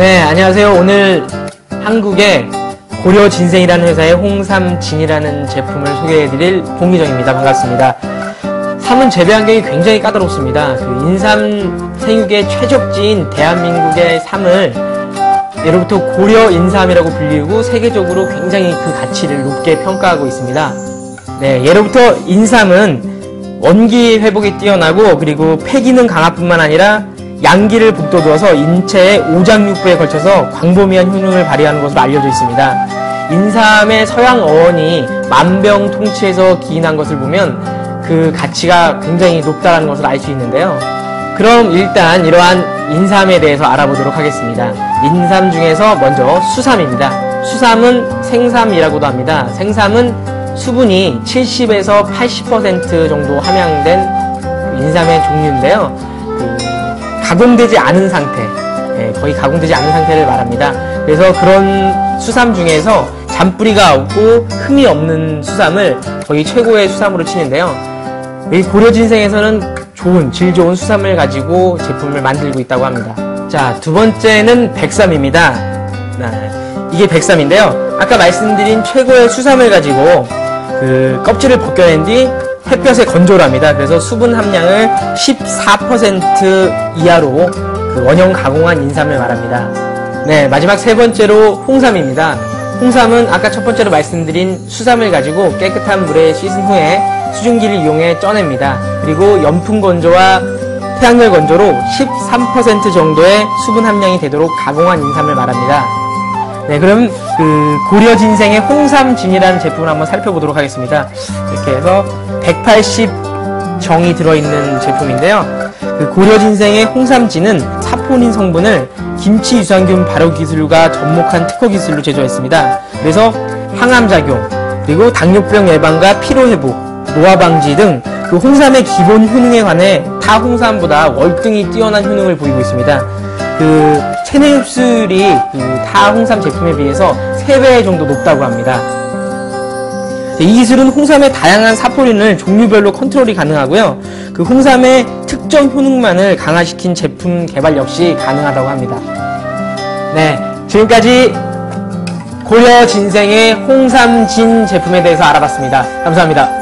네, 안녕하세요. 오늘 한국의 고려진생이라는 회사의 홍삼진이라는 제품을 소개해드릴 봉기정입니다. 반갑습니다. 삼은 재배 환경이 굉장히 까다롭습니다. 인삼 생육의 최적지인 대한민국의 삼을 예로부터 고려인삼이라고 불리고 세계적으로 굉장히 그 가치를 높게 평가하고 있습니다. 네, 예로부터 인삼은 원기 회복이 뛰어나고 그리고 폐기능 강화뿐만 아니라 양기를 북돋워서 인체의 오장육부에 걸쳐서 광범위한 효능을 발휘하는 것으로 알려져 있습니다. 인삼의 서양 어원이 만병통치에서 기인한 것을 보면 그 가치가 굉장히 높다는 것을 알 수 있는데요. 그럼 일단 이러한 인삼에 대해서 알아보도록 하겠습니다. 인삼 중에서 먼저 수삼입니다. 수삼은 생삼이라고도 합니다. 생삼은 수분이 70에서 80% 정도 함량된 인삼의 종류인데요. 가공되지 않은 상태, 거의 가공되지 않은 상태를 말합니다. 그래서 그런 수삼 중에서 잔뿌리가 없고 흠이 없는 수삼을 거의 최고의 수삼으로 치는데요. 이 고려진생에서는 질 좋은 수삼을 가지고 제품을 만들고 있다고 합니다. 자, 두 번째는 백삼입니다. 이게 백삼인데요. 아까 말씀드린 최고의 수삼을 가지고 그 껍질을 벗겨낸 뒤 햇볕에 건조를 합니다. 그래서 수분 함량을 14% 이하로 그 원형 가공한 인삼을 말합니다. 네, 마지막 세 번째로 홍삼입니다. 홍삼은 아까 첫 번째로 말씀드린 수삼을 가지고 깨끗한 물에 씻은 후에 수증기를 이용해 쪄냅니다. 그리고 연풍 건조와 태양열 건조로 13% 정도의 수분 함량이 되도록 가공한 인삼을 말합니다. 네, 그럼 그 고려진생의 홍삼진이라는 제품을 한번 살펴보도록 하겠습니다. 이렇게 해서 180정이 들어있는 제품인데요. 그 고려진생의 홍삼진은 사포닌 성분을 김치 유산균 발효 기술과 접목한 특허 기술로 제조했습니다. 그래서 항암작용, 그리고 당뇨병 예방과 피로회복, 노화 방지 등 그 홍삼의 기본 효능에 관해 타 홍삼보다 월등히 뛰어난 효능을 보이고 있습니다. 그 체내 흡수율이 그 타 홍삼 제품에 비해서 3배 정도 높다고 합니다. 이 기술은 홍삼의 다양한 사포린을 종류별로 컨트롤이 가능하고요. 그 홍삼의 특정 효능만을 강화시킨 제품 개발 역시 가능하다고 합니다. 네, 지금까지 고려진생의 홍삼진 제품에 대해서 알아봤습니다. 감사합니다.